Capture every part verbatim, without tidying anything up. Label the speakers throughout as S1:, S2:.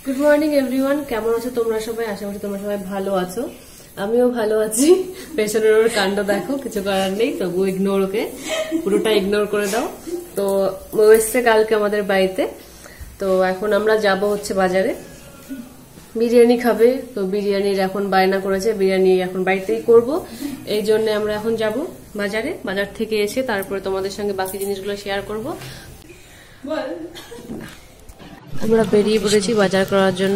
S1: Good morning everyone, কেমন আছো তোমরা সবাই? আশা করি তোমরা সবাই ভালো আছো, আমিও ভালো আছি। পেছনের ওর কাণ্ড দেখো, কিছু করার নেই, তবু ইগনোর, ওকে পুরোটা ইগনোর করে দাও। তো ও এসছে কালকে আমাদের বাড়িতে, তো এখন আমরা যাব হচ্ছে বাজারে, বিরিয়ানি খাবে। তো বিরিয়ানির এখন বায়না করেছে, বিরিয়ানি এখন বাড়িতেই করব, এই জন্য আমরা এখন যাব বাজারে। বাজার থেকে এসে তারপরে তোমাদের সঙ্গে বাকি জিনিসগুলো শেয়ার করব। আমরা বেরিয়ে পড়েছি বাজার করার জন্য।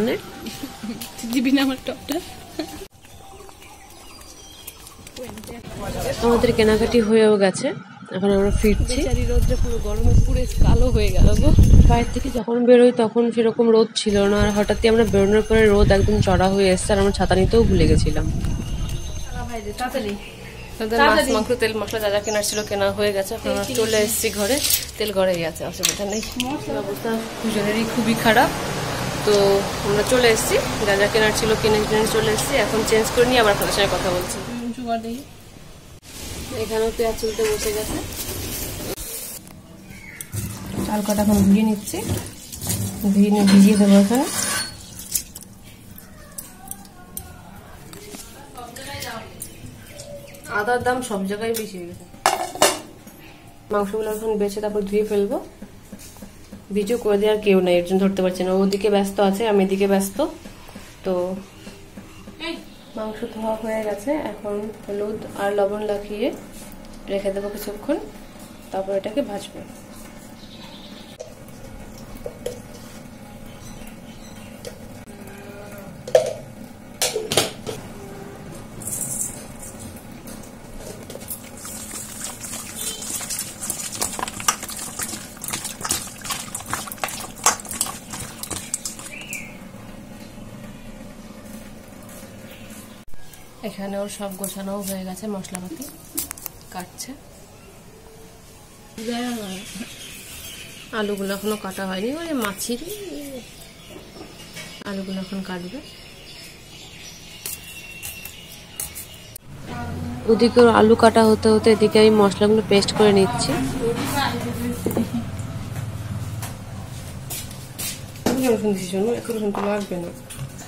S1: আমাদের কেনাকাটি হয়েও গেছে, এখন আমরা ফিরছি। রোদটা পুরো গরমে পুরো কালো হয়ে গেল। বাইরে থেকে যখন বেরোই তখন সেরকম রোদ ছিল না, আর হঠাৎই আমরা বেরোনোর পরে রোদ একদম চড়া হয়ে এসছে, আর আমরা ছাতা নিতেও ভুলে গেছিলাম। মাছ মাংস তেল মশলা যা যা কেনার ছিল কেনা হয়ে গেছে, এখন আমরা চলে এসেছি ঘরে। তেল ঘরেই আছে, অসুবিধা নেই। অবস্থা দুজনেরই খুবই খারাপ, তো আমরা চলে এসেছি, যা যা কেনার ছিল কিনে কিনে চলে এসেছি। এখন চেঞ্জ করে নিয়ে আবার আপনাদের সঙ্গে কথা বলছি। এখানেও পেঁয়াজ চুলতে বসে গেছে, চাল কটা এখন ধুয়ে নিচ্ছি, ধুয়ে নিয়ে ভিজিয়ে দেবো এখানে। আদার দাম সব জায়গায় বেশি হয়ে গেছে। মাংসগুলো এখন বেছে তারপর ধুয়ে ফেলবো। ভিডিও করে দেওয়ার কেউ নাই, এর জন্য ধরতে পারছি না। ওদিকে ব্যস্ত আছে, আমি এদিকে ব্যস্ত। তো মাংস ধোয়া হয়ে গেছে, এখন হলুদ আর লবণ লাগিয়ে রেখে দেবো কিছুক্ষণ, তারপর এটাকে ভাজবো। এখানে ওর সব গোছানো হয়ে গেছে, মশলাপাতি কাটছে। আলুগুলো এখনো কাটা হয়নি, ওই মাছের আলুগুলো এখন কাটবে। ওদিকে ওর আলু কাটা হতে হতে এদিকে আমি মশলাগুলো পেস্ট করে নিচ্ছি। একটু রসুন তো লাগবে না।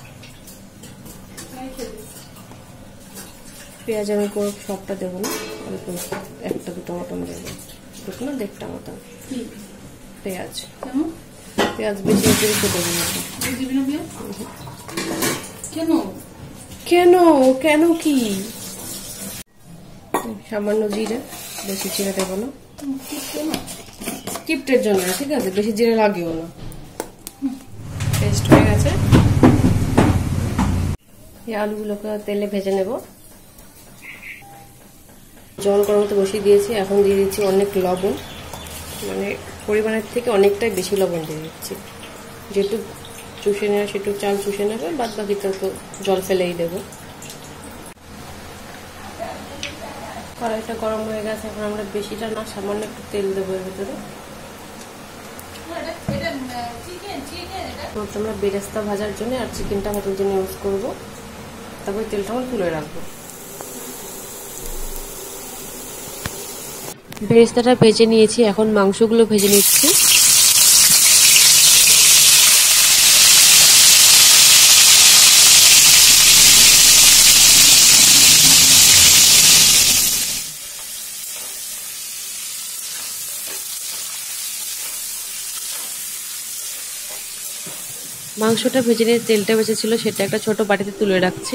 S1: পেঁয়াজ আমি করে সবটা দেবো না, অল্প একটা দুটো মতন দেবো, দুটো না দেড়টা মতন পেঁয়াজ। পেঁয়াজ বেশি অতিরিক্ত দেবো না। কেন কেন কেন কি? সামান্য জিরে, বেশি জিরে দেবো না, কিপ্টের জন্য, ঠিক আছে? বেশি জিরে লাগেও না। পেস্ট হয়ে গেছে, এই আলুগুলোকে তেলে ভেজে নেব। জল গরম হতে বসিয়ে দিয়েছি, এখন দিয়ে দিচ্ছি অনেক লবণ, মানে পরিমাণের থেকে অনেকটাই বেশি লবণ দিয়ে দিচ্ছি। যেটু চুষে নেওয়া সেটু চাল চুষে নেবে, বাদ বাকিটা তো জল ফেলেই দেবো। কড়াইটা গরম হয়ে গেছে, এখন আমরা বেশিটা না সামান্য একটু তেল দেবো এর ভিতরে। আমরা বেরেস্তা ভাজার জন্য আর চিকেনটা ভাজার জন্য ইউজ করবো, তারপর তেলটা আমরা তুলে রাখবো। বেরেস্তাটা ভেজে নিয়েছি, এখন মাংসগুলো ভেজে নিচ্ছি। মাংসটা ভেজে নিয়ে তেলটা বেঁচেছিল সেটা একটা ছোট বাটিতে তুলে রাখছি।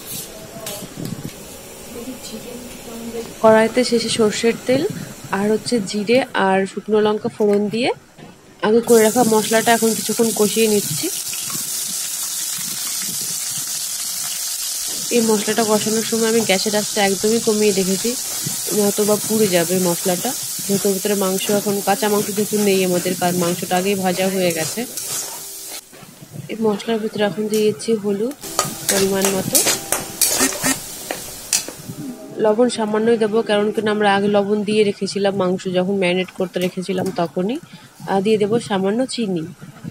S1: কড়াইতে শেষে সর্ষের তেল আর হচ্ছে জিরে আর শুকনো লঙ্কা ফোড়ন দিয়ে আগে করে রাখা মশলাটা এখন কিছুক্ষণ কষিয়ে নিচ্ছি। এই মশলাটা কষানোর সময় আমি গ্যাসের আঁচটা একদমই কমিয়ে রেখেছি, নয়তো বা পুড়ে যাবে মশলাটা। যেহেতু ভিতরে মাংস, এখন কাঁচা মাংস যেহেতু নেই আমাদের, কারণ মাংসটা আগেই ভাজা হয়ে গেছে। এই মশলার ভিতরে এখন দিয়ে দিচ্ছি হলুদ পরিমাণ মতো, লবণ সামান্যই দেবো, কারণ কিনা আমরা আগে লবণ দিয়ে রেখেছিলাম মাংস যখন ম্যারিনেট করতে রেখেছিলাম তখনই। দিয়ে দেবো সামান্য চিনি।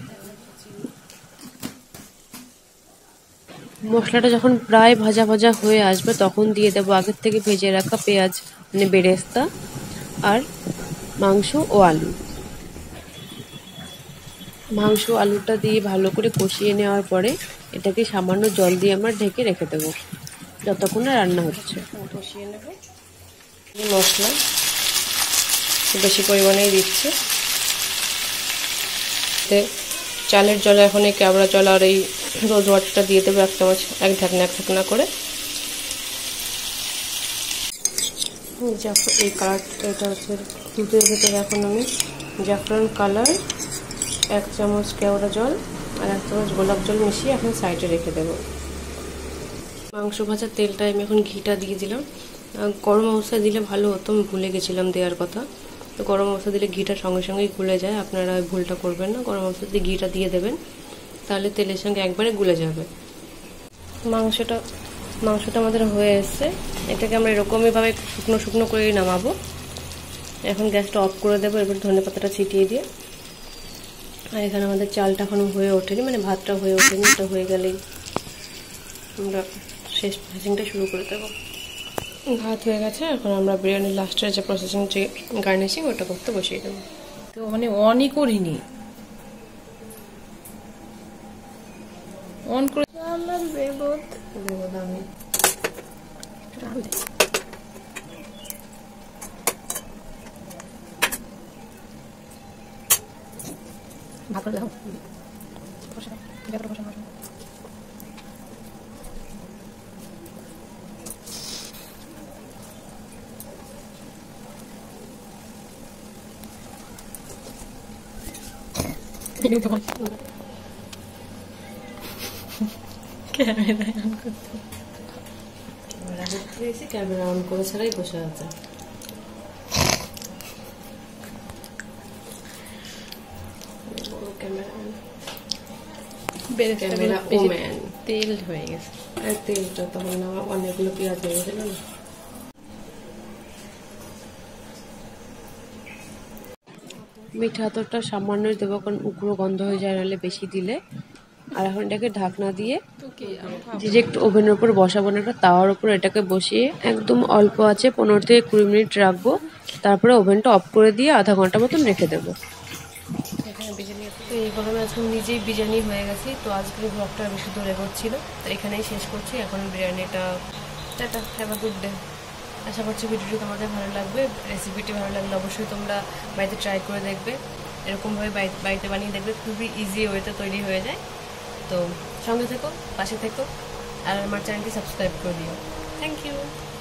S1: মশলাটা যখন প্রায় ভাজা ভাজা হয়ে আসবে তখন দিয়ে দেবো আগের থেকে ভেজে রাখা পেঁয়াজ, মানে বেরেস্তা আর মাংস ও আলু। মাংস আলুটা দিয়ে ভালো করে কষিয়ে নেওয়ার পরে এটাকে সামান্য জল দিয়ে আমরা ঢেকে রেখে দেবো যতক্ষণ না রান্না হচ্ছে। কষিয়ে নেব। মশলা বেশি পরিমাণেই দিচ্ছে। চালের জলে এখন এই কেওড়া জল আর এই রোজ ওয়াটারটা দিয়ে দেবো এক চামচ, এক ঢাকনা এক ঢাকনা করে। এই কালার এটা হচ্ছে দুধের ভেতরে এখন আমি জাফরান কালার, এক চামচ কেওড়া জল আর এক চামচ গোলাপ জল মিশিয়ে এখন সাইডে রেখে দেব। মাংস ভাজার তেলটা আমি এখন ঘিটা দিয়ে দিলাম। গরম অবস্থায় দিলে ভালো হতো, আমি ভুলে গেছিলাম দেওয়ার কথা। তো গরম অবস্থা দিলে ঘিটা সঙ্গে সঙ্গেই গুলে যায়, আপনারা ভুলটা করবেন না। গরম অবস্থা দিয়ে ঘিটা দিয়ে দেবেন, তাহলে তেলের সঙ্গে একবারে গুলে যাবে। মাংসটা মাংসটা আমাদের হয়ে এসছে। এটাকে আমরা এরকমইভাবে শুকনো শুকনো করেই নামাবো। এখন গ্যাসটা অফ করে দেবো, এবার ধনেপাতাটা ছিটিয়ে দিয়ে। আর এখানে আমাদের চালটা এখনো হয়ে ওঠেনি, মানে ভাতটা হয়ে ওঠেনি। এটা হয়ে গেলেই আমরা শেষ প্রসেসিংটা শুরু করে দেবো। ভাত হয়ে গেছে, এখন আমরা বিরিয়ানির লাস্টের যে প্রসেসিং, যে গার্নিশিং, ওটা করতে বসিয়ে দেবো।
S2: তো মানে অনই করিনি, অন করে
S1: আমার বেবদ বেবদ আমি ভাত করে দাও। ক্যামেরা অন করে ছাড়াই বসে আছে।
S2: তেল হয়ে গেছে,
S1: তেলটা তখন অনেকগুলো পেঁয়াজ হয়ে গেছিল না। মিঠা আতরটা সামান্যই দেবো, কারণ উগ্র গন্ধ হয়ে যায় নাহলে বেশি দিলে। আর এখন এটাকে ঢাকনা দিয়ে ডিরেক্ট ওভেনের উপর বসাবো না, একটা তাওয়ার উপর এটাকে বসিয়ে একদম অল্প আছে পনেরো থেকে কুড়ি মিনিট রাখবো। তারপরে ওভেনটা অফ করে দিয়ে আধা ঘন্টা মতন রেখে দেবো। তো এই গরমে আজকে নিজেই বিরিয়ানি হয়ে গেছি। তো আজকের ব্লগটা আমি শুধু রেকর্ড ছিল, তো এখানেই শেষ করছি। এখন বিরিয়ানিটা tata, have a good day. আশা করছি ভিডিওটি তোমাদের ভালো লাগবে। রেসিপিটি ভালো লাগলে অবশ্যই তোমরা বাড়িতে ট্রাই করে দেখবে। এরকমভাবে বাড়িতে বানিয়ে দেখবে, খুবই ইজি ওয়েতে তৈরি হয়ে যায়। তো সঙ্গে থেকো, পাশে থেকো, আর আমার চ্যানেলটি সাবস্ক্রাইব করে দিও। Thank you.